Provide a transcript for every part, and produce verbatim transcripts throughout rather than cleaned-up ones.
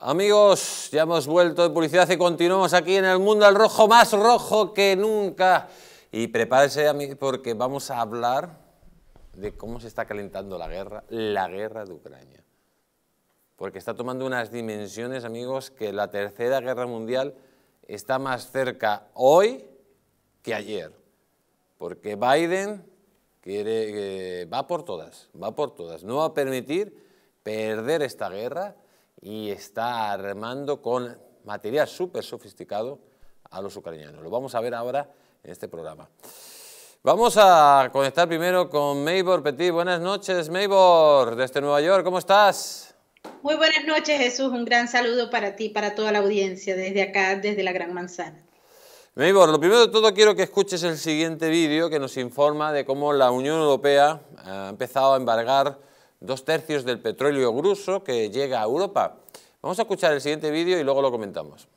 Amigos, ya hemos vuelto de publicidad y continuamos aquí en el mundo al rojo, más rojo que nunca. Y prepárese, porque vamos a hablar de cómo se está calentando la guerra, la guerra de Ucrania. Porque está tomando unas dimensiones, amigos, que la tercera guerra mundial está más cerca hoy que ayer. Porque Biden quiere, eh, va por todas, va por todas. No va a permitir perder esta guerra y está armando con material súper sofisticado a los ucranianos. Lo vamos a ver ahora en este programa. Vamos a conectar primero con Maybor Petit. Buenas noches, Maybor, desde Nueva York. ¿Cómo estás? Muy buenas noches, Jesús. Un gran saludo para ti, para toda la audiencia, desde acá, desde la Gran Manzana. Maybor, lo primero de todo quiero que escuches el siguiente vídeo que nos informa de cómo la Unión Europea ha empezado a embargar dos tercios del petróleo ruso que llega a Europa. Vamos a escuchar el siguiente vídeo y luego lo comentamos.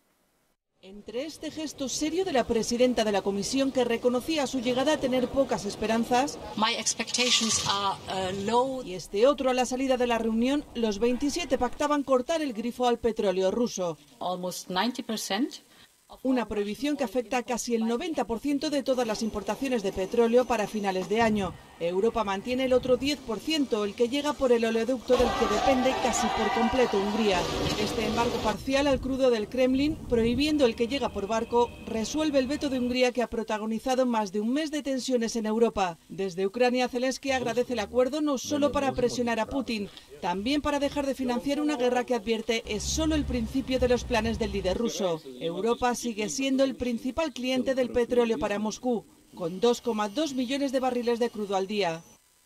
Entre este gesto serio de la presidenta de la Comisión, que reconocía a su llegada a tener pocas esperanzas, My expectations are, uh, low. y este otro a la salida de la reunión, los veintisiete pactaban cortar el grifo al petróleo ruso. Almost ninety percent. Una prohibición que afecta a casi el noventa por ciento de todas las importaciones de petróleo para finales de año. Europa mantiene el otro diez por ciento, el que llega por el oleoducto del que depende casi por completo Hungría. Este embargo parcial al crudo del Kremlin, prohibiendo el que llega por barco, resuelve el veto de Hungría, que ha protagonizado más de un mes de tensiones en Europa. Desde Ucrania, Zelensky agradece el acuerdo no solo para presionar a Putin, también para dejar de financiar una guerra que, advierte, es solo el principio de los planes del líder ruso. Europa sigue siendo el principal cliente del petróleo para Moscú, con dos coma dos millones de barriles de crudo al día.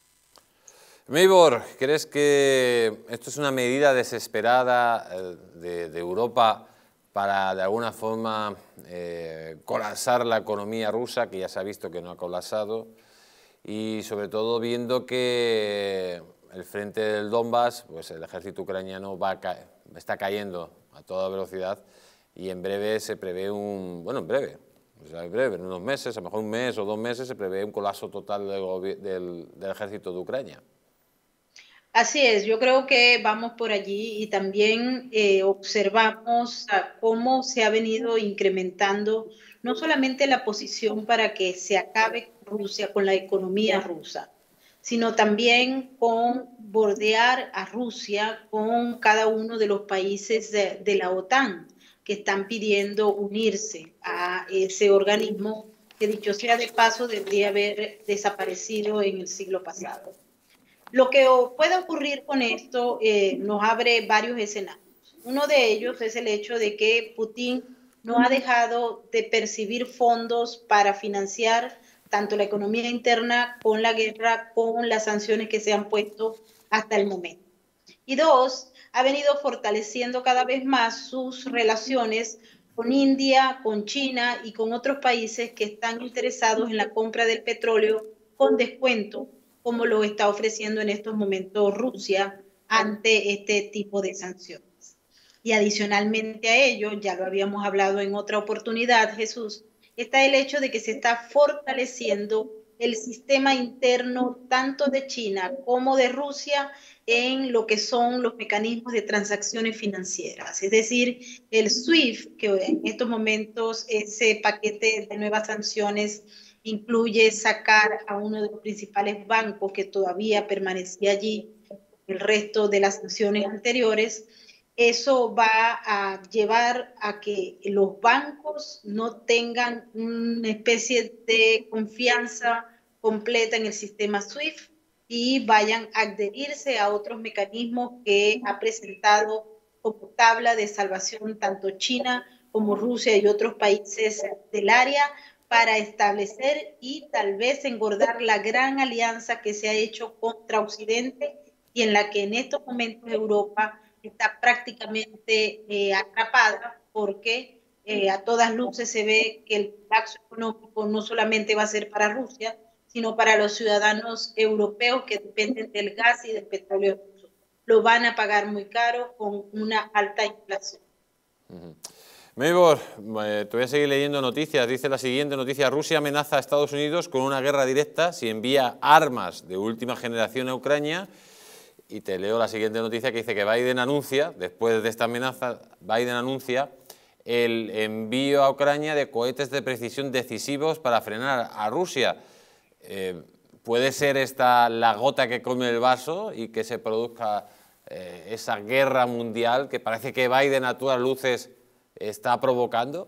Maybor, ¿crees que esto es una medida desesperada de, de Europa para, de alguna forma, eh, colapsar la economía rusa, que ya se ha visto que no ha colapsado, y sobre todo viendo que el frente del Donbass, pues el ejército ucraniano va a ca- está cayendo a toda velocidad y en breve se prevé un, bueno, en breve, o sea, en breve, en unos meses, a lo mejor un mes o dos meses, se prevé un colapso total del, del, del ejército de Ucrania? Así es, yo creo que vamos por allí y también eh, observamos ah, cómo se ha venido incrementando no solamente la posición para que se acabe Rusia con la economía rusa, sino también con bordear a Rusia con cada uno de los países de, de la OTAN que están pidiendo unirse a ese organismo que, dicho sea de paso, debería haber desaparecido en el siglo pasado. Lo que puede ocurrir con esto eh, nos abre varios escenarios. Uno de ellos es el hecho de que Putin no ha dejado de percibir fondos para financiar tanto la economía interna con la guerra, con las sanciones que se han puesto hasta el momento. Y dos, ha venido fortaleciendo cada vez más sus relaciones con India, con China y con otros países que están interesados en la compra del petróleo con descuento, como lo está ofreciendo en estos momentos Rusia ante este tipo de sanciones. Y adicionalmente a ello, ya lo habíamos hablado en otra oportunidad, Jesús, está el hecho de que se está fortaleciendo el sistema interno tanto de China como de Rusia en lo que son los mecanismos de transacciones financieras. Es decir, el SWIFT, que en estos momentos ese paquete de nuevas sanciones incluye sacar a uno de los principales bancos que todavía permanecía allí, el resto de las sanciones anteriores. Eso va a llevar a que los bancos no tengan una especie de confianza completa en el sistema SWIFT y vayan a adherirse a otros mecanismos que ha presentado como tabla de salvación tanto China como Rusia y otros países del área, para establecer y tal vez engordar la gran alianza que se ha hecho contra Occidente y en la que en estos momentos Europa está prácticamente eh, atrapada, porque eh, a todas luces se ve que el colapso económico no solamente va a ser para Rusia, sino para los ciudadanos europeos que dependen del gas y del petróleo ruso. Lo van a pagar muy caro con una alta inflación. Uh-huh. Maybor, eh, te voy a seguir leyendo noticias. Dice la siguiente noticia: Rusia amenaza a Estados Unidos con una guerra directa si envía armas de última generación a Ucrania. y te leo la siguiente noticia que dice que Biden anuncia, después de esta amenaza, Biden anuncia el envío a Ucrania de cohetes de precisión decisivos para frenar a Rusia. Eh, ¿Puede ser esta la gota que come el vaso y que se produzca eh, esa guerra mundial que parece que Biden a todas luces está provocando?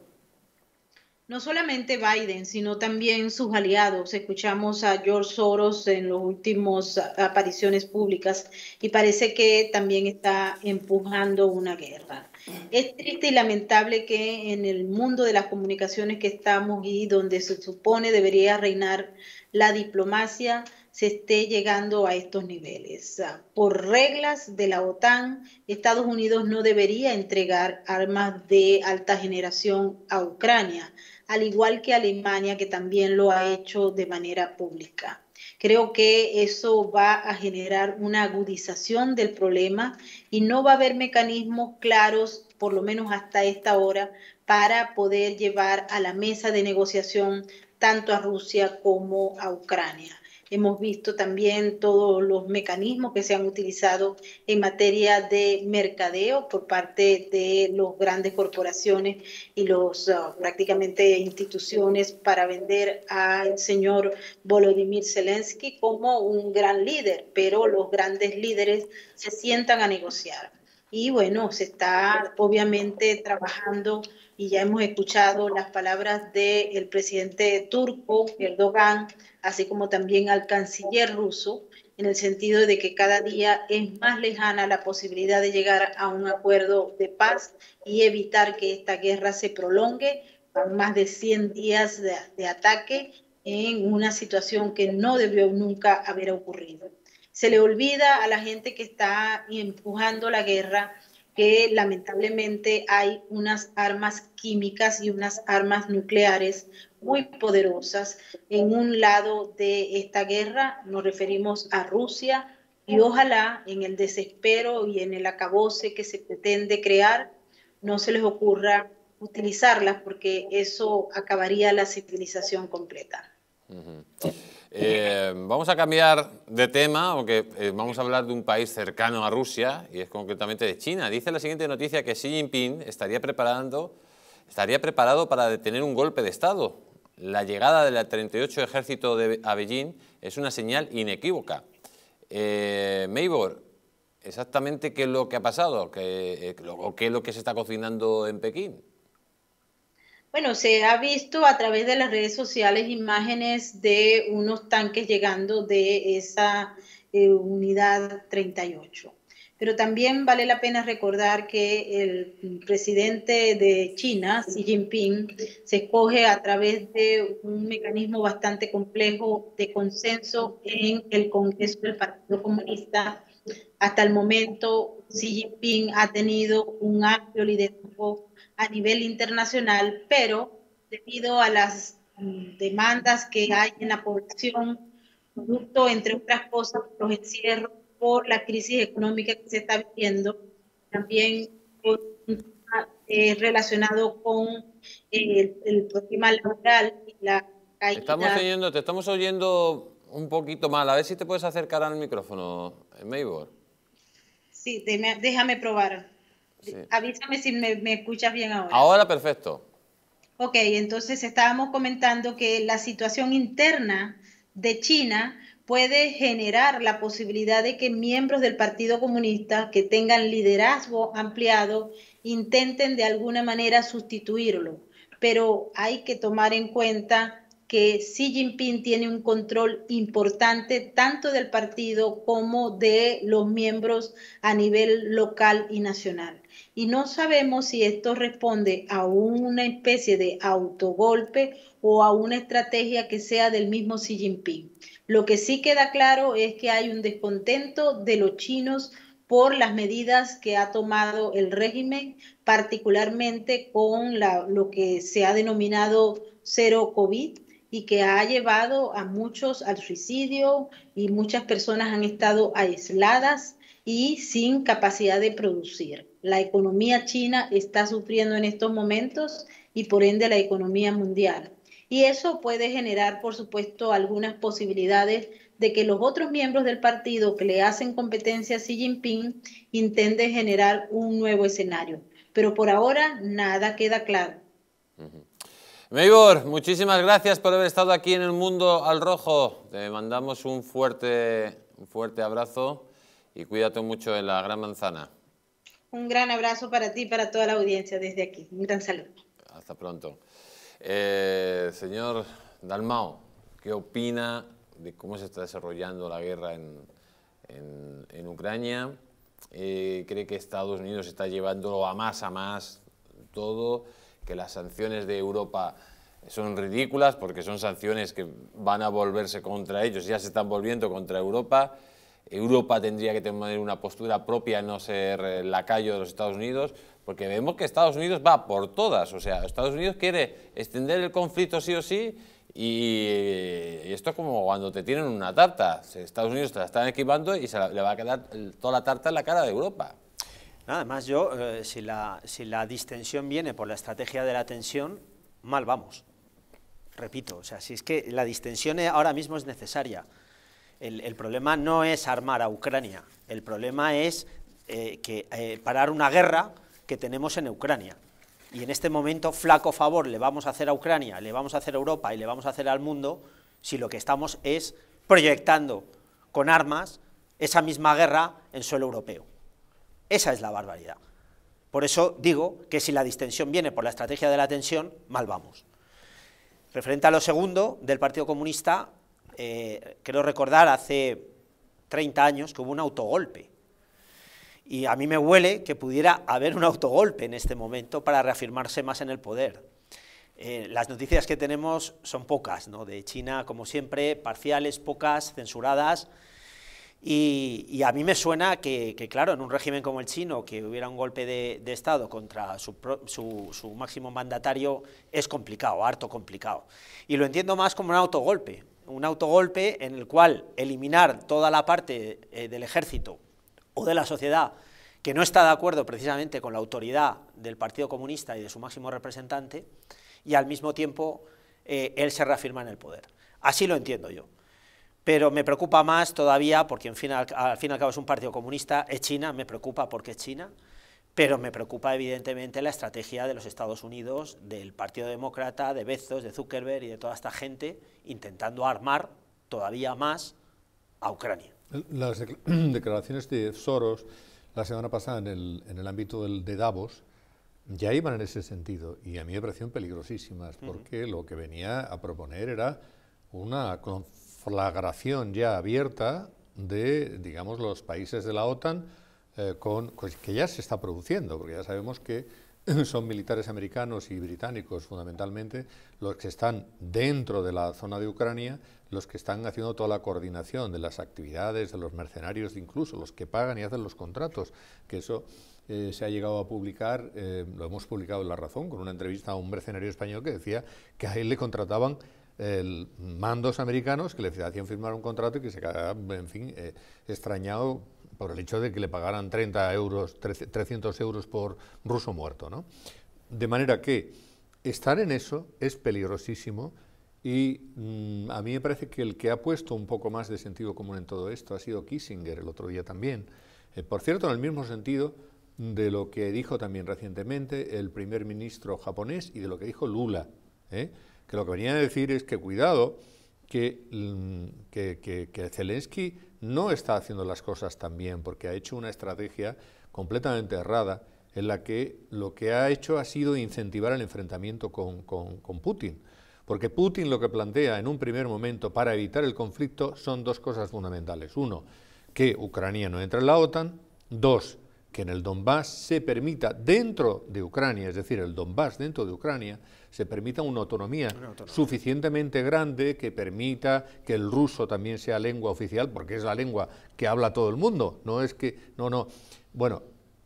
No solamente Biden, sino también sus aliados. Escuchamos a George Soros en las últimas apariciones públicas y parece que también está empujando una guerra. Es triste y lamentable que en el mundo de las comunicaciones que estamos y donde se supone debería reinar la diplomacia, se esté llegando a estos niveles. Por reglas de la OTAN, Estados Unidos no debería entregar armas de alta generación a Ucrania, al igual que Alemania, que también lo ha hecho de manera pública. Creo que eso va a generar una agudización del problema y no va a haber mecanismos claros, por lo menos hasta esta hora, para poder llevar a la mesa de negociación tanto a Rusia como a Ucrania. Hemos visto también todos los mecanismos que se han utilizado en materia de mercadeo por parte de las grandes corporaciones y los uh, prácticamente instituciones para vender al señor Volodymyr Zelensky como un gran líder, pero los grandes líderes se sientan a negociar. Y bueno, se está obviamente trabajando y ya hemos escuchado las palabras del presidente turco, Erdogan, así como también al canciller ruso, en el sentido de que cada día es más lejana la posibilidad de llegar a un acuerdo de paz y evitar que esta guerra se prolongue con más de cien días de, de ataque en una situación que no debió nunca haber ocurrido. Se le olvida a la gente que está empujando la guerra que lamentablemente hay unas armas químicas y unas armas nucleares muy poderosas en un lado de esta guerra. Nos referimos a Rusia y ojalá en el desespero y en el acabose que se pretende crear no se les ocurra utilizarlas porque eso acabaría la civilización completa. Uh-huh. Eh, vamos a cambiar de tema, aunque eh, vamos a hablar de un país cercano a Rusia, y es concretamente de China. Dice la siguiente noticia que Xi Jinping estaría, preparando, estaría preparado para detener un golpe de Estado. La llegada del treinta y ocho ejército de, a Beijing es una señal inequívoca. Eh, Maybor, ¿exactamente qué es lo que ha pasado? ¿Qué, eh, ¿O qué es lo que se está cocinando en Pekín? Bueno, se ha visto a través de las redes sociales imágenes de unos tanques llegando de esa eh, unidad treinta y ocho. Pero también vale la pena recordar que el presidente de China, Xi Jinping, se escoge a través de un mecanismo bastante complejo de consenso en el Congreso del Partido Comunista. Hasta el momento, Xi Jinping ha tenido un amplio liderazgo a nivel internacional, pero debido a las demandas que hay en la población, producto, entre otras cosas, los encierros, por la crisis económica que se está viviendo, también por, eh, relacionado con eh, el, el problema laboral y la caída. Estamos oyendo, te estamos oyendo un poquito mal. A ver si te puedes acercar al micrófono, Maybor. Sí, déjame, déjame probar. Sí. Avísame si me, me escuchas bien ahora. Ahora perfecto. Ok, entonces estábamos comentando que la situación interna de China puede generar la posibilidad de que miembros del Partido Comunista que tengan liderazgo ampliado intenten de alguna manera sustituirlo. Pero hay que tomar en cuenta que Xi Jinping tiene un control importante tanto del partido como de los miembros a nivel local y nacional. Y no sabemos si esto responde a una especie de autogolpe o a una estrategia que sea del mismo Xi Jinping. Lo que sí queda claro es que hay un descontento de los chinos por las medidas que ha tomado el régimen, particularmente con la, lo que se ha denominado cero COVID, y que ha llevado a muchos al suicidio y muchas personas han estado aisladas y sin capacidad de producir. La economía china está sufriendo en estos momentos y por ende la economía mundial. Y eso puede generar, por supuesto, algunas posibilidades de que los otros miembros del partido que le hacen competencia a Xi Jinping intenten generar un nuevo escenario. Pero por ahora nada queda claro. Uh-huh. Meibor, muchísimas gracias por haber estado aquí en El Mundo al Rojo. Te mandamos un fuerte, un fuerte abrazo y cuídate mucho en la Gran Manzana. Un gran abrazo para ti y para toda la audiencia desde aquí. Un gran saludo. Hasta pronto. Eh, señor Dalmau, ¿qué opina de cómo se está desarrollando la guerra en, en, en Ucrania? Eh, ¿Cree que Estados Unidos está llevándolo a más a más todo? ¿Que las sanciones de Europa son ridículas porque son sanciones que van a volverse contra ellos, ya se están volviendo contra Europa? Europa tendría que tener una postura propia, no ser lacayo de los Estados Unidos, porque vemos que Estados Unidos va por todas, o sea, Estados Unidos quiere extender el conflicto sí o sí, y esto es como cuando te tienen una tarta, Estados Unidos te la están esquivando y se la, le va a quedar toda la tarta en la cara de Europa. Además, yo, eh, si, la, si la distensión viene por la estrategia de la tensión, mal vamos. Repito, o sea, si es que la distensión ahora mismo es necesaria. El, el problema no es armar a Ucrania, el problema es eh, que, eh, parar una guerra que tenemos en Ucrania. Y en este momento, flaco favor le vamos a hacer a Ucrania, le vamos a hacer a Europa y le vamos a hacer al mundo si lo que estamos es proyectando con armas esa misma guerra en suelo europeo. Esa es la barbaridad. Por eso digo que si la distensión viene por la estrategia de la tensión, mal vamos. Referente a lo segundo del Partido Comunista, eh, quiero recordar hace treinta años que hubo un autogolpe. Y a mí me huele que pudiera haber un autogolpe en este momento para reafirmarse más en el poder. Eh, las noticias que tenemos son pocas, ¿no? De China, como siempre, parciales, pocas, censuradas. Y, y a mí me suena que, que, claro, en un régimen como el chino, que hubiera un golpe de, de Estado contra su, su, su máximo mandatario, es complicado, harto complicado. Y lo entiendo más como un autogolpe, un autogolpe en el cual eliminar toda la parte eh, del ejército o de la sociedad que no está de acuerdo precisamente con la autoridad del Partido Comunista y de su máximo representante, y al mismo tiempo eh, él se reafirma en el poder. Así lo entiendo yo. Pero me preocupa más todavía, porque en fin, al, al fin y al cabo es un partido comunista, es China, me preocupa porque es China, pero me preocupa evidentemente la estrategia de los Estados Unidos, del Partido Demócrata, de Bezos, de Zuckerberg y de toda esta gente, intentando armar todavía más a Ucrania. Las declaraciones de Soros la semana pasada en el, en el ámbito del, de Davos ya iban en ese sentido, y a mí me parecieron peligrosísimas, porque uh-huh. lo que venía a proponer era una conflagración ya abierta de, digamos, los países de la OTAN, eh, con, pues, que ya se está produciendo, porque ya sabemos que son militares americanos y británicos fundamentalmente los que están dentro de la zona de Ucrania, los que están haciendo toda la coordinación de las actividades, de los mercenarios, incluso los que pagan y hacen los contratos, que eso eh, se ha llegado a publicar, eh, lo hemos publicado en La Razón, con una entrevista a un mercenario español que decía que a él le contrataban eh, mandos americanos que le hacían firmar un contrato y que se quedaba, en fin, eh, extrañado por el hecho de que le pagaran treinta euros, trescientos euros por ruso muerto, ¿no? De manera que estar en eso es peligrosísimo y mmm, a mí me parece que el que ha puesto un poco más de sentido común en todo esto ha sido Kissinger el otro día también. Eh, por cierto, en el mismo sentido de lo que dijo también recientemente el primer ministro japonés y de lo que dijo Lula, ¿eh? que lo que venía a decir es que cuidado, que, que, que, que Zelensky no está haciendo las cosas tan bien porque ha hecho una estrategia completamente errada en la que lo que ha hecho ha sido incentivar el enfrentamiento con, con, con Putin. Porque Putin lo que plantea en un primer momento para evitar el conflicto son dos cosas fundamentales. Uno, que Ucrania no entre en la OTAN. Dos, que en el Donbass se permita dentro de Ucrania, es decir, el Donbass dentro de Ucrania, se permita una autonomía, una autonomía suficientemente grande que permita que el ruso también sea lengua oficial, porque es la lengua que habla todo el mundo, no es que, no, no. Bueno,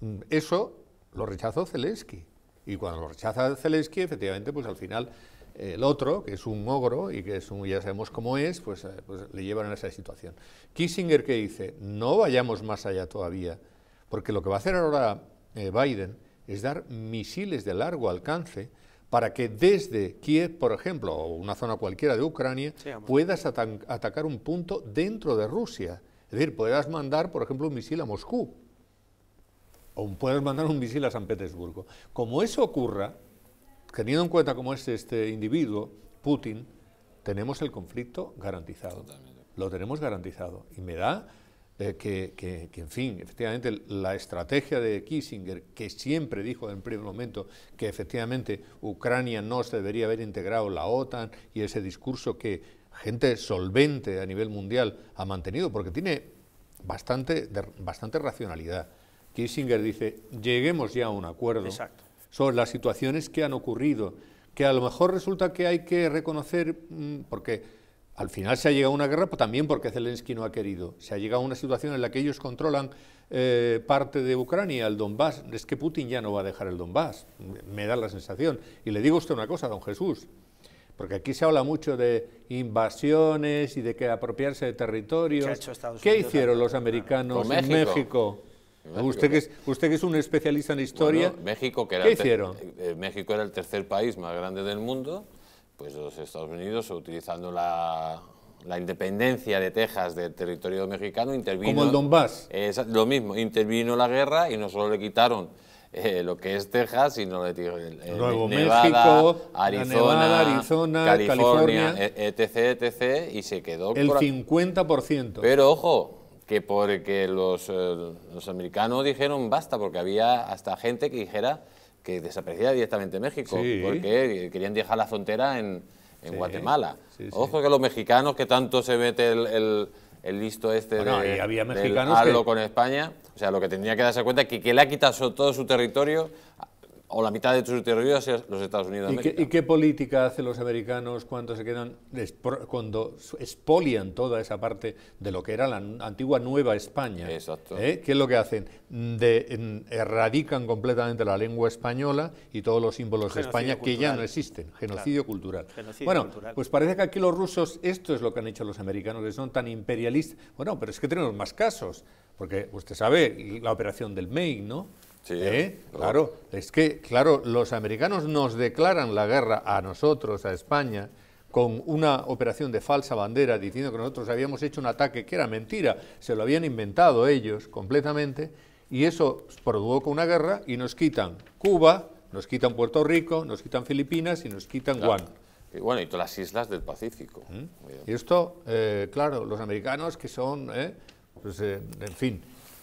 eso lo rechazó Zelensky, y cuando lo rechaza Zelensky, efectivamente, pues al final el otro, que es un ogro y que es un, ya sabemos cómo es, pues, pues le llevan a esa situación. Kissinger, que dice, no vayamos más allá todavía, porque lo que va a hacer ahora eh, Biden es dar misiles de largo alcance para que desde Kiev, por ejemplo, o una zona cualquiera de Ucrania, sí, puedas ata atacar un punto dentro de Rusia. Es decir, puedas mandar, por ejemplo, un misil a Moscú, o puedes mandar un misil a San Petersburgo. Como eso ocurra, teniendo en cuenta cómo es este individuo, Putin, tenemos el conflicto garantizado. Totalmente. Lo tenemos garantizado. Y me da eh, que, que, que, en fin, efectivamente, la estrategia de Kissinger, que siempre dijo en primer momento que efectivamente Ucrania no se debería haber integrado en la OTAN, y ese discurso que gente solvente a nivel mundial ha mantenido, porque tiene bastante, de, bastante racionalidad. Kissinger dice, lleguemos ya a un acuerdo. Exacto. Sobre las situaciones que han ocurrido, que a lo mejor resulta que hay que reconocer, porque al final se ha llegado a una guerra, pero también porque Zelensky no ha querido. Se ha llegado a una situación en la que ellos controlan eh, parte de Ucrania, el Donbass. Es que Putin ya no va a dejar el Donbass, me da la sensación. Y le digo a usted una cosa, don Jesús, porque aquí se habla mucho de invasiones y de que apropiarse de territorios. ¿Qué, ha hecho Estados Unidos? ¿Qué hicieron los americanos en México? México? Usted que, es, usted que es un especialista en historia, bueno, México, que era ¿qué el hicieron? Eh, México era el tercer país más grande del mundo, pues los Estados Unidos, utilizando la, la independencia de Texas del territorio mexicano, intervino... Como el Donbass. Es lo mismo, intervino la guerra y no solo le quitaron eh, lo que es Texas, sino le tiraron eh, Nuevo Nevada, México, Arizona, Nevada, Arizona, California, California, etc, etc, y se quedó... El por... cincuenta por ciento. Pero ojo, que porque los, eh, los americanos dijeron basta, porque había hasta gente que dijera que desaparecía directamente México, sí, porque querían dejar la frontera en, en sí, Guatemala. Sí, sí. Ojo que los mexicanos, que tanto se mete el, el, el listo este bueno, de, y había del mexicanos halo que... con España, o sea, lo que tendría que darse cuenta es que, que le ha quitado todo su territorio, o la mitad de su territorio, hacia los Estados Unidos de ¿Y América. Qué, ¿Y qué política hacen los americanos cuando se quedan, cuando expolian toda esa parte de lo que era la antigua Nueva España? Exacto. ¿Eh? ¿Qué es lo que hacen? De, en, erradican completamente la lengua española y todos los símbolos de España cultural, que ya no existen. Genocidio claro. cultural. Genocidio bueno, cultural. Pues parece que aquí los rusos, esto es lo que han hecho los americanos, que son tan imperialistas. Bueno, pero es que tenemos más casos, porque usted sabe la operación del Maine, ¿no? Sí, ¿Eh? Claro, es que, claro, los americanos nos declaran la guerra a nosotros, a España, con una operación de falsa bandera, diciendo que nosotros habíamos hecho un ataque que era mentira, se lo habían inventado ellos completamente, y eso provoca una guerra y nos quitan Cuba, nos quitan Puerto Rico, nos quitan Filipinas y nos quitan claro. Guam. Y bueno, y todas las islas del Pacífico. ¿Mm? Y esto, eh, claro, los americanos que son, eh, pues, eh, en fin...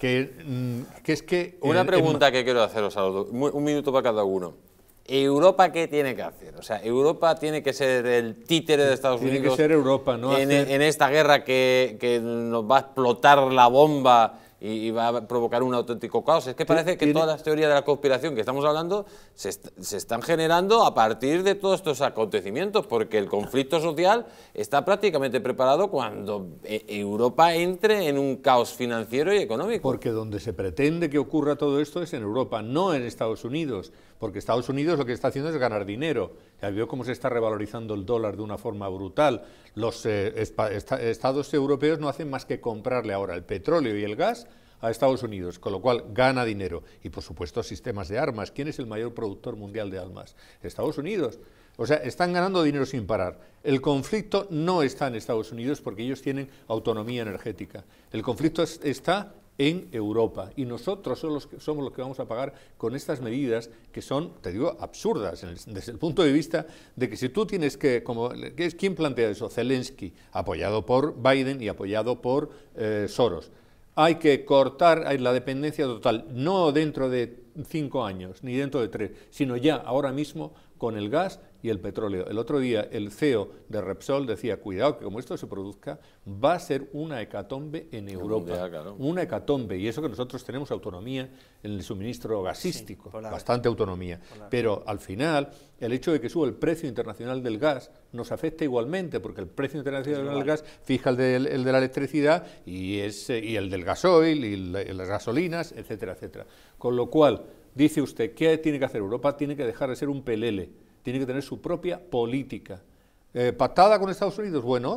Que, que es que... Una el, pregunta el... que quiero haceros a los dos, un minuto para cada uno. ¿Europa qué tiene que hacer? O sea, ¿Europa tiene que ser el títere de Estados tiene Unidos? Tiene que ser Europa, ¿no? En, hacer... en esta guerra que, que nos va a explotar la bomba y, y va a provocar un auténtico caos. Es que parece que ¿Tiene... todas las teorías de la conspiración que estamos hablando se, est se están generando a partir de todos estos acontecimientos, porque el conflicto social está prácticamente preparado cuando Europa entre en un caos financiero y económico. Porque donde se pretende que ocurra todo esto es en Europa, no en Estados Unidos, porque Estados Unidos lo que está haciendo es ganar dinero. Ya vio cómo se está revalorizando el dólar de una forma brutal. Los eh, estados europeos no hacen más que comprarle ahora el petróleo y el gas a Estados Unidos, con lo cual gana dinero. Y por supuesto sistemas de armas. ¿Quién es el mayor productor mundial de armas? Estados Unidos. O sea, están ganando dinero sin parar. El conflicto no está en Estados Unidos porque ellos tienen autonomía energética. El conflicto es, está en Europa, y nosotros somos los, que, somos los que vamos a pagar con estas medidas que son, te digo, absurdas, en el, desde el punto de vista de que si tú tienes que, como, ¿quién plantea eso? Zelensky, apoyado por Biden y apoyado por eh, Soros. Hay que cortar la dependencia total, no dentro de cinco años, ni dentro de tres, sino ya, ahora mismo, con el gas y el petróleo. El otro día el C E O de Repsol decía, cuidado, que como esto se produzca, va a ser una hecatombe en Europa. Mundial, claro. Una hecatombe, y eso que nosotros tenemos autonomía en el suministro gasístico, sí, bastante autonomía. Polar. Pero al final, el hecho de que suba el precio internacional del gas nos afecta igualmente, porque el precio internacional del gas fija el de, el de la electricidad y, es, y el del gasoil y las gasolinas, etcétera, etcétera. Con lo cual, dice usted, ¿qué tiene que hacer Europa? Tiene que dejar de ser un pelele, tiene que tener su propia política. Eh, ¿Pactada con Estados Unidos? Bueno,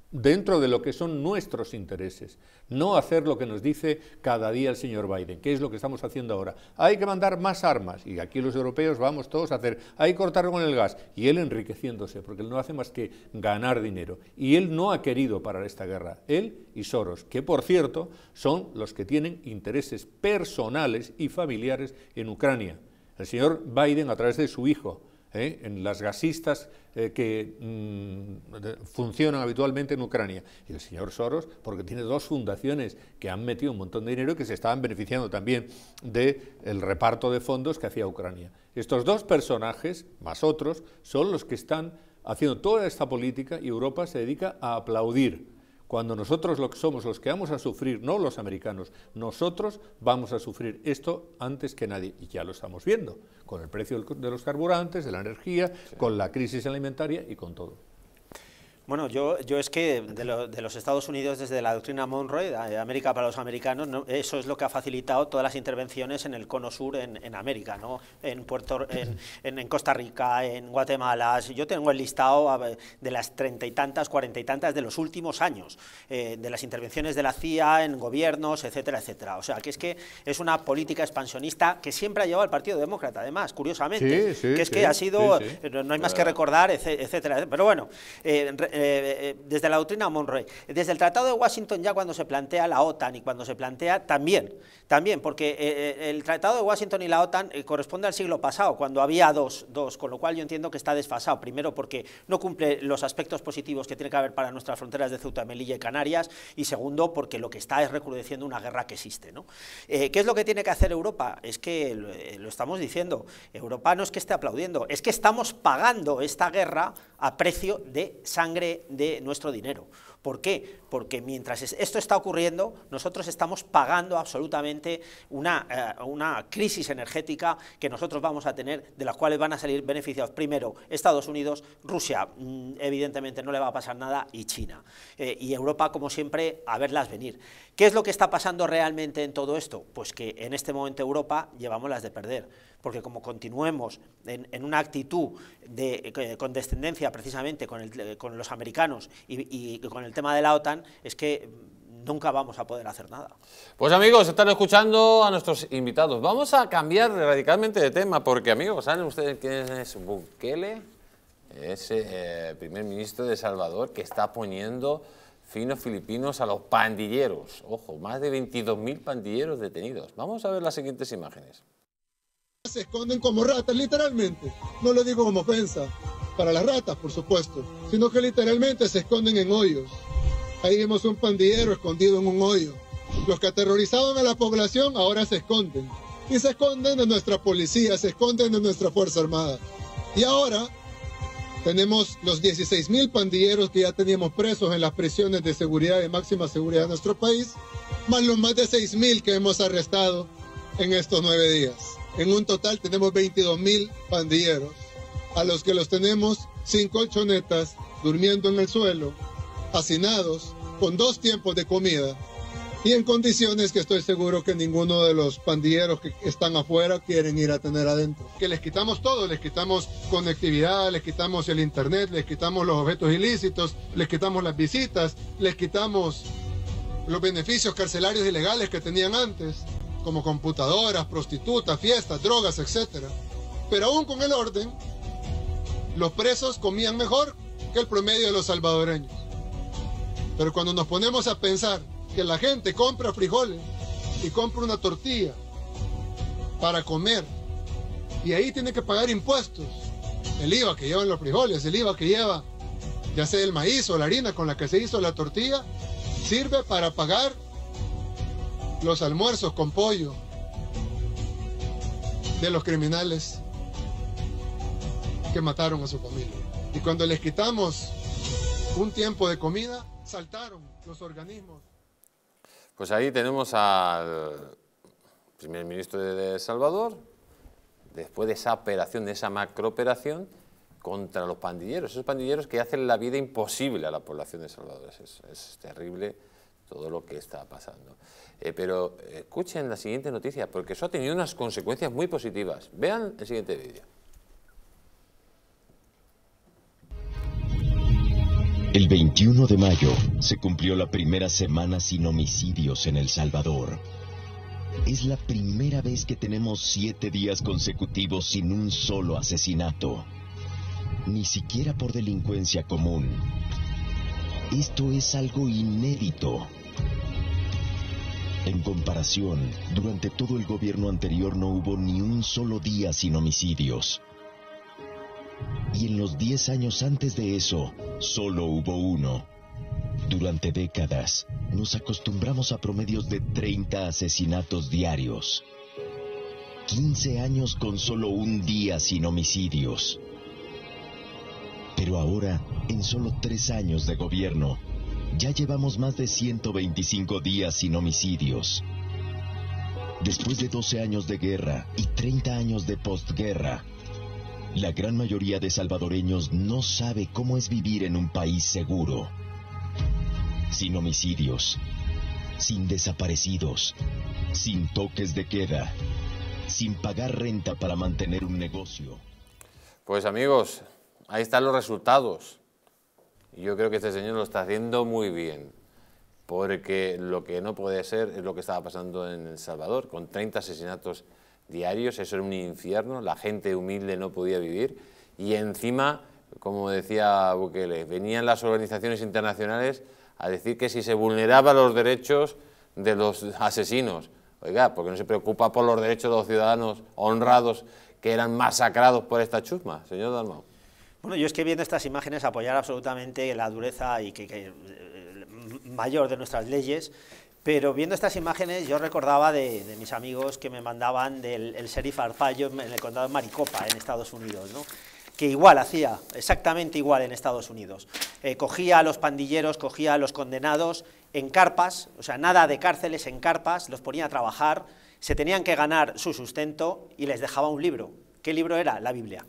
dentro de lo que son nuestros intereses, no hacer lo que nos dice cada día el señor Biden, que es lo que estamos haciendo ahora. Hay que mandar más armas, y aquí los europeos vamos todos a hacer, hay que cortar con el gas, y él enriqueciéndose, porque él no hace más que ganar dinero, y él no ha querido parar esta guerra, él y Soros, que por cierto son los que tienen intereses personales y familiares en Ucrania. El señor Biden, a través de su hijo, ¿Eh? en las gasistas eh, que mm, funcionan habitualmente en Ucrania, y el señor Soros, porque tiene dos fundaciones que han metido un montón de dinero y que se estaban beneficiando también del reparto de fondos que hacía Ucrania. Estos dos personajes, más otros, son los que están haciendo toda esta política, y Europa se dedica a aplaudir. Cuando nosotros lo que somos los que vamos a sufrir, no los americanos, nosotros vamos a sufrir esto antes que nadie, y ya lo estamos viendo, con el precio de los carburantes, de la energía, sí. con la crisis alimentaria y con todo. Bueno, yo, yo es que de, lo, de los Estados Unidos, desde la doctrina Monroe, América para los americanos, ¿no? Eso es lo que ha facilitado todas las intervenciones en el cono sur en, en América, ¿no? En, Puerto, en, en, en Costa Rica, en Guatemala. Yo tengo el listado de las treinta y tantas, cuarenta y tantas de los últimos años, eh, de las intervenciones de la C I A en gobiernos, etcétera, etcétera. O sea, que es que es una política expansionista que siempre ha llevado el Partido Demócrata, además, curiosamente, sí, sí, que es sí, que ha sido, sí, sí. no hay más que recordar, etcétera. Pero bueno, eh, Eh, desde la doctrina Monroe, desde el Tratado de Washington, ya cuando se plantea la OTAN y cuando se plantea también, también porque eh, el Tratado de Washington y la OTAN eh, corresponde al siglo pasado, cuando había dos, dos, con lo cual yo entiendo que está desfasado, primero porque no cumple los aspectos positivos que tiene que haber para nuestras fronteras de Ceuta, Melilla y Canarias, y segundo porque lo que está es recrudeciendo una guerra que existe, ¿no? Eh, ¿Qué es lo que tiene que hacer Europa? Es que lo, eh, lo estamos diciendo, Europa no es que esté aplaudiendo, es que estamos pagando esta guerra a precio de sangre de nuestro dinero. ¿Por qué? Porque mientras esto está ocurriendo, nosotros estamos pagando absolutamente una, eh, una crisis energética que nosotros vamos a tener, de las cuales van a salir beneficiados primero Estados Unidos, Rusia, mmm, evidentemente no le va a pasar nada, y China. Eh, y Europa, como siempre, a verlas venir. ¿Qué es lo que está pasando realmente en todo esto? Pues que en este momento Europa llevamos las de perder, porque como continuemos en, en una actitud de eh, condescendencia precisamente con, el, con los americanos y, y con el tema de la OTAN, es que nunca vamos a poder hacer nada. Pues amigos, están escuchando a nuestros invitados. Vamos a cambiar radicalmente de tema, porque amigos, ¿saben ustedes quién es Bukele? Es el eh, primer ministro de El Salvador, que está poniendo finos filipinos a los pandilleros. Ojo, más de veintidós mil pandilleros detenidos. Vamos a ver las siguientes imágenes. Se esconden como ratas, literalmente. No lo digo como ofensa para las ratas, por supuesto, sino que literalmente se esconden en hoyos. Ahí vemos un pandillero escondido en un hoyo. Los que aterrorizaban a la población ahora se esconden. Y se esconden de nuestra policía, se esconden de nuestra Fuerza Armada. Y ahora tenemos los dieciséis mil pandilleros que ya teníamos presos en las prisiones de seguridad y máxima seguridad de nuestro país, más los más de seis mil que hemos arrestado en estos nueve días. En un total tenemos veintidós mil pandilleros, a los que los tenemos sin colchonetas, durmiendo en el suelo, hacinados, con dos tiempos de comida, y en condiciones que estoy seguro que ninguno de los pandilleros que están afuera quieren ir a tener adentro. Que les quitamos todo, les quitamos conectividad, les quitamos el internet, les quitamos los objetos ilícitos, les quitamos las visitas, les quitamos los beneficios carcelarios ilegales que tenían antes, como computadoras, prostitutas, fiestas, drogas, etcétera. Pero aún con el orden, los presos comían mejor que el promedio de los salvadoreños. Pero cuando nos ponemos a pensar que la gente compra frijoles y compra una tortilla para comer, y ahí tiene que pagar impuestos, el I V A que llevan los frijoles, el I V A que lleva ya sea el maíz o la harina con la que se hizo la tortilla, sirve para pagar los almuerzos con pollo de los criminales que mataron a su familia. Y cuando les quitamos un tiempo de comida, saltaron los organismos. Pues ahí tenemos al primer ministro de El Salvador, después de esa operación, de esa macrooperación contra los pandilleros, esos pandilleros que hacen la vida imposible a la población de El Salvador. Es, es terrible todo lo que está pasando. Eh, pero escuchen la siguiente noticia, porque eso ha tenido unas consecuencias muy positivas. Vean el siguiente vídeo. El veintiuno de mayo se cumplió la primera semana sin homicidios en El Salvador. Es la primera vez que tenemos siete días consecutivos sin un solo asesinato. Ni siquiera por delincuencia común. Esto es algo inédito. En comparación, durante todo el gobierno anterior no hubo ni un solo día sin homicidios. Y en los diez años antes de eso, solo hubo uno. Durante décadas, nos acostumbramos a promedios de treinta asesinatos diarios. quince años con solo un día sin homicidios. Pero ahora, en solo tres años de gobierno, ya llevamos más de ciento veinticinco días sin homicidios. Después de doce años de guerra y treinta años de postguerra, la gran mayoría de salvadoreños no sabe cómo es vivir en un país seguro. Sin homicidios, sin desaparecidos, sin toques de queda, sin pagar renta para mantener un negocio. Pues amigos, ahí están los resultados. Yo creo que este señor lo está haciendo muy bien, porque lo que no puede ser es lo que estaba pasando en El Salvador, con treinta asesinatos diarios. Eso era un infierno, la gente humilde no podía vivir, y encima, como decía Bukele, venían las organizaciones internacionales a decir que si se vulneraban los derechos de los asesinos. Oiga, ¿por qué no se preocupa por los derechos de los ciudadanos honrados que eran masacrados por esta chusma, señor Dalmau? Bueno, yo es que viendo estas imágenes apoyar absolutamente la dureza y que, que mayor de nuestras leyes, pero viendo estas imágenes yo recordaba de, de mis amigos que me mandaban del el sheriff Arpaio en el condado de Maricopa, en Estados Unidos, ¿no? Que igual hacía, exactamente igual en Estados Unidos. Eh, cogía a los pandilleros, cogía a los condenados en carpas, o sea, nada de cárceles, en carpas, los ponía a trabajar, se tenían que ganar su sustento y les dejaba un libro. ¿Qué libro era? La Biblia.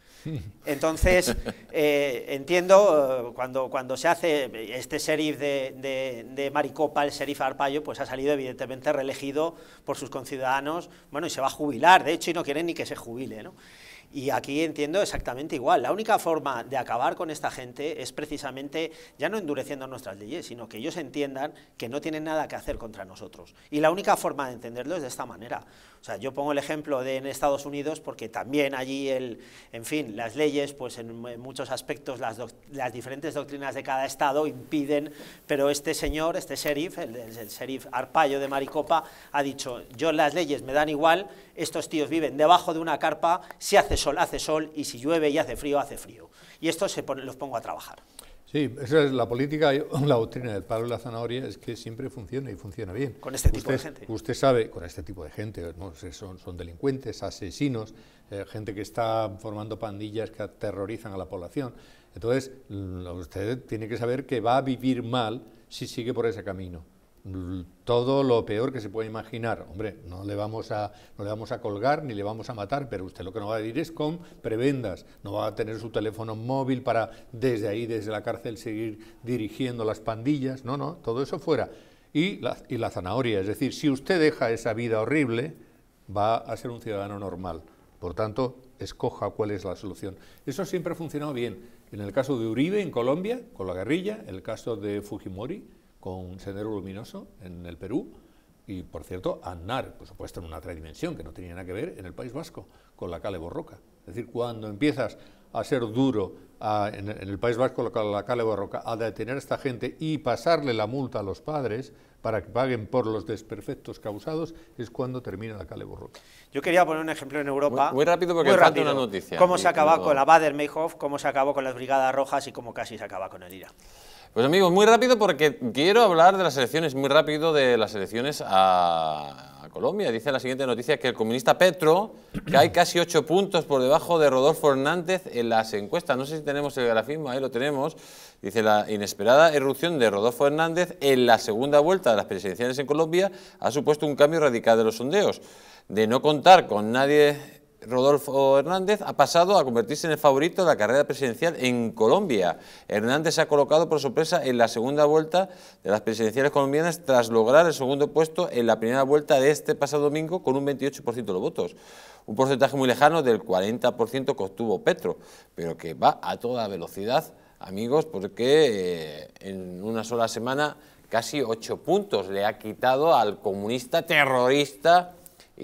Entonces, eh, entiendo, eh, cuando, cuando se hace este sheriff de, de, de Maricopa, el sheriff Arpaio, pues ha salido evidentemente reelegido por sus conciudadanos, bueno, y se va a jubilar, de hecho, y no quieren ni que se jubile, ¿no? Y aquí entiendo exactamente igual. La única forma de acabar con esta gente es precisamente ya no endureciendo nuestras leyes, sino que ellos entiendan que no tienen nada que hacer contra nosotros. Y la única forma de entenderlo es de esta manera. O sea, yo pongo el ejemplo de en Estados Unidos porque también allí, el, en fin, las leyes, pues en, en muchos aspectos las, las diferentes doctrinas de cada estado impiden, pero este señor, este sheriff, el, el sheriff Arpaio de Maricopa, ha dicho, yo las leyes me dan igual, estos tíos viven debajo de una carpa, si hace sol, hace sol, y si llueve y hace frío, hace frío. Y estos se pone, los pongo a trabajar. Sí, esa es la política, la doctrina del palo y la zanahoria, es que siempre funciona y funciona bien. Con este tipo usted, de gente. Usted sabe, con este tipo de gente, ¿no? son, son delincuentes, asesinos, eh, gente que está formando pandillas que aterrorizan a la población. Entonces, usted tiene que saber que va a vivir mal si sigue por ese camino. Todo lo peor que se puede imaginar, hombre, no le vamos a no le vamos a colgar ni le vamos a matar, pero usted lo que no va a ir es con prebendas, no va a tener su teléfono móvil para desde ahí, desde la cárcel, seguir dirigiendo las pandillas, no, no, todo eso fuera. Y la, y la zanahoria, es decir, si usted deja esa vida horrible, va a ser un ciudadano normal, por tanto, escoja cuál es la solución. Eso siempre ha funcionado bien, en el caso de Uribe en Colombia, con la guerrilla, en el caso de Fujimori, con Sendero Luminoso en el Perú, y por cierto, Aznar, por supuesto en una otra dimensión que no tenía nada que ver, en el País Vasco, con la Kale Borroka. Es decir, cuando empiezas a ser duro a, en, en el País Vasco con la Kale Borroka, a detener a esta gente y pasarle la multa a los padres para que paguen por los desperfectos causados, es cuando termina la Kale Borroka. Yo quería poner un ejemplo en Europa. Muy, muy rápido porque falta una noticia. Cómo se acabó con la Baader-Meinhof, cómo se acabó con las Brigadas Rojas y cómo casi se acaba con el IRA. Pues amigos, muy rápido porque quiero hablar de las elecciones, muy rápido de las elecciones a, a Colombia. Dice la siguiente noticia que el comunista Petro cae casi ocho puntos por debajo de Rodolfo Hernández en las encuestas. No sé si tenemos el grafismo, ahí lo tenemos. Dice, la inesperada irrupción de Rodolfo Hernández en la segunda vuelta de las presidenciales en Colombia ha supuesto un cambio radical de los sondeos. De no contar con nadie, Rodolfo Hernández ha pasado a convertirse en el favorito de la carrera presidencial en Colombia. Hernández se ha colocado por sorpresa en la segunda vuelta de las presidenciales colombianas tras lograr el segundo puesto en la primera vuelta de este pasado domingo con un veintiocho por ciento de los votos. Un porcentaje muy lejano del cuarenta por ciento que obtuvo Petro, pero que va a toda velocidad amigos, porque eh, en una sola semana casi ocho puntos le ha quitado al comunista terrorista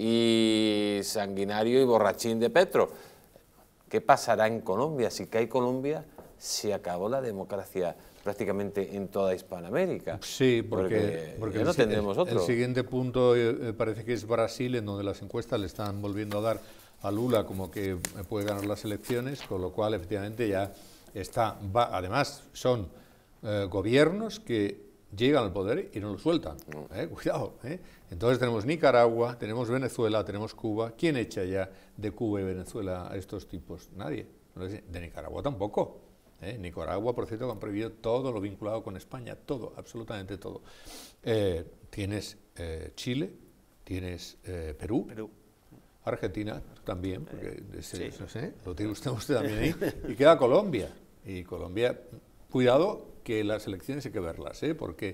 y sanguinario y borrachín de Petro. ¿Qué pasará en Colombia? Si cae Colombia, se acabó la democracia prácticamente en toda Hispanoamérica. Sí, porque, porque, porque ya no el, tendremos el, otro. El siguiente punto eh, parece que es Brasil, en donde las encuestas le están volviendo a dar a Lula como que puede ganar las elecciones, con lo cual efectivamente ya está, va, además son eh, gobiernos que llegan al poder y no lo sueltan, ¿eh? Cuidado, ¿eh? Entonces tenemos Nicaragua, tenemos Venezuela, tenemos Cuba. ¿Quién echa ya de Cuba y Venezuela a estos tipos? Nadie. De Nicaragua tampoco. ¿eh? Nicaragua, por cierto, que han prohibido todo lo vinculado con España, todo, absolutamente todo. Eh, tienes eh, Chile, tienes eh, Perú, Perú, Argentina también, porque ese, sí. no sé, lo tiene usted, usted también ahí, y queda Colombia. Y Colombia, cuidado, que las elecciones hay que verlas, ¿eh? Porque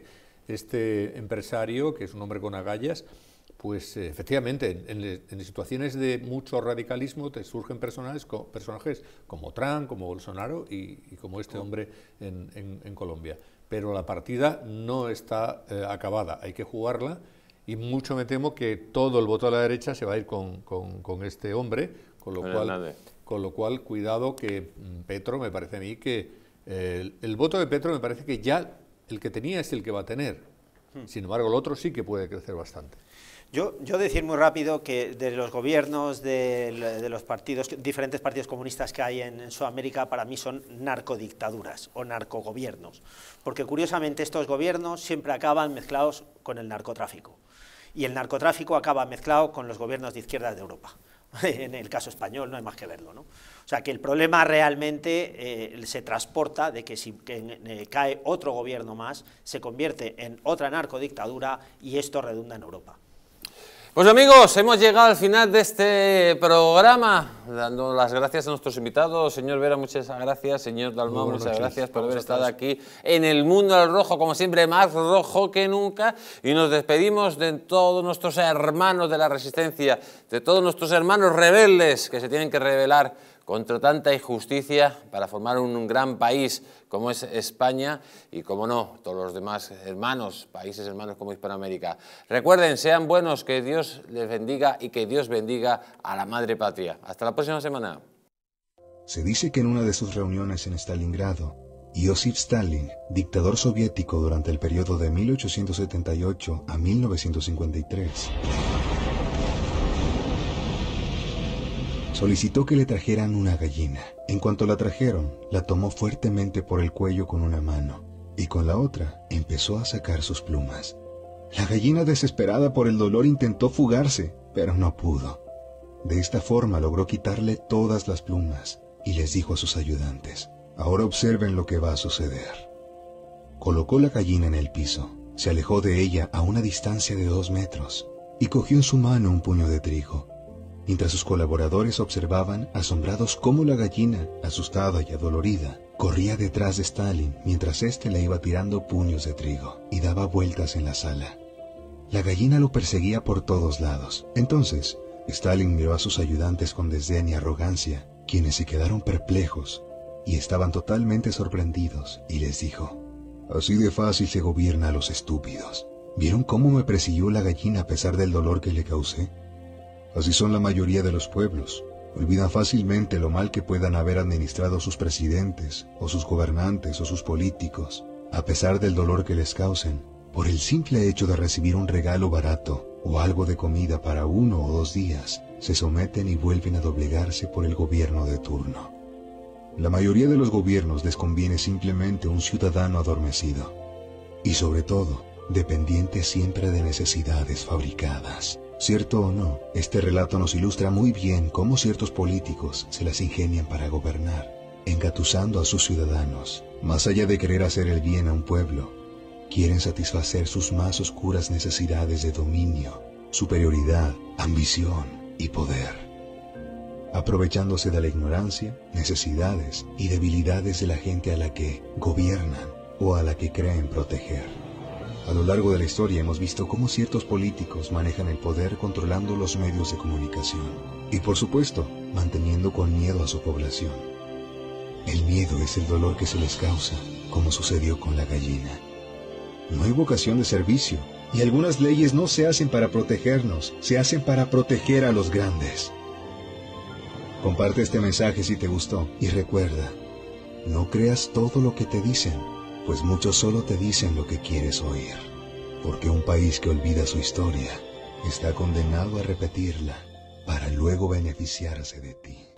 este empresario, que es un hombre con agallas, pues eh, efectivamente en, en, en situaciones de mucho radicalismo te surgen personajes, co, personajes como Trump, como Bolsonaro y, y como este hombre en, en, en Colombia. Pero la partida no está eh, acabada, hay que jugarla y mucho me temo que todo el voto a la derecha se va a ir con, con, con este hombre, con lo, cual, con lo cual cuidado que Petro, me parece a mí que El, el voto de Petro me parece que ya el que tenía es el que va a tener. Sin embargo, el otro sí que puede crecer bastante. Yo, yo decir muy rápido que de los gobiernos de, de los partidos, diferentes partidos comunistas que hay en, en Sudamérica, para mí son narcodictaduras o narcogobiernos, porque curiosamente estos gobiernos siempre acaban mezclados con el narcotráfico, y el narcotráfico acaba mezclado con los gobiernos de izquierda de Europa. En el caso español no hay más que verlo, ¿no? O sea que el problema realmente eh, se transporta de que si que, eh, cae otro gobierno más, se convierte en otra narcodictadura y esto redunda en Europa. Pues amigos, hemos llegado al final de este programa, dando las gracias a nuestros invitados. Señor Vera, muchas gracias. Señor Dalmau, muchas noches. gracias por haber estado aquí en el Mundo del Rojo, como siempre, más rojo que nunca. Y nos despedimos de todos nuestros hermanos de la Resistencia, de todos nuestros hermanos rebeldes que se tienen que rebelar contra tanta injusticia para formar un gran país como es España y, como no, todos los demás hermanos, países hermanos como Hispanoamérica. Recuerden, sean buenos, que Dios les bendiga y que Dios bendiga a la madre patria. Hasta la próxima semana. Se dice que en una de sus reuniones en Stalingrado, Josip Stalin, dictador soviético durante el periodo de mil ochocientos setenta y ocho a mil novecientos cincuenta y tres, solicitó que le trajeran una gallina. En cuanto la trajeron, la tomó fuertemente por el cuello con una mano y con la otra empezó a sacar sus plumas. La gallina, desesperada por el dolor, intentó fugarse, pero no pudo. De esta forma logró quitarle todas las plumas y les dijo a sus ayudantes: ahora observen lo que va a suceder. Colocó la gallina en el piso, se alejó de ella a una distancia de dos metros y cogió en su mano un puño de trigo. Mientras sus colaboradores observaban, asombrados, cómo la gallina, asustada y adolorida, corría detrás de Stalin mientras éste le iba tirando puños de trigo y daba vueltas en la sala. La gallina lo perseguía por todos lados. Entonces, Stalin miró a sus ayudantes con desdén y arrogancia, quienes se quedaron perplejos y estaban totalmente sorprendidos, y les dijo: así de fácil se gobierna a los estúpidos. ¿Vieron cómo me persiguió la gallina a pesar del dolor que le causé? Así son la mayoría de los pueblos. Olvidan fácilmente lo mal que puedan haber administrado sus presidentes, o sus gobernantes, o sus políticos, a pesar del dolor que les causen, por el simple hecho de recibir un regalo barato, o algo de comida para uno o dos días, se someten y vuelven a doblegarse por el gobierno de turno. La mayoría de los gobiernos les conviene simplemente un ciudadano adormecido, y sobre todo, dependiente siempre de necesidades fabricadas. Cierto o no, este relato nos ilustra muy bien cómo ciertos políticos se las ingenian para gobernar, engatusando a sus ciudadanos. Más allá de querer hacer el bien a un pueblo, quieren satisfacer sus más oscuras necesidades de dominio, superioridad, ambición y poder, aprovechándose de la ignorancia, necesidades y debilidades de la gente a la que gobiernan o a la que creen proteger. A lo largo de la historia hemos visto cómo ciertos políticos manejan el poder controlando los medios de comunicación y, por supuesto, manteniendo con miedo a su población. El miedo es el dolor que se les causa, como sucedió con la gallina. No hay vocación de servicio, y algunas leyes no se hacen para protegernos, se hacen para proteger a los grandes. Comparte este mensaje si te gustó, y recuerda, no creas todo lo que te dicen, pues muchos solo te dicen lo que quieres oír, porque un país que olvida su historia está condenado a repetirla para luego beneficiarse de ti.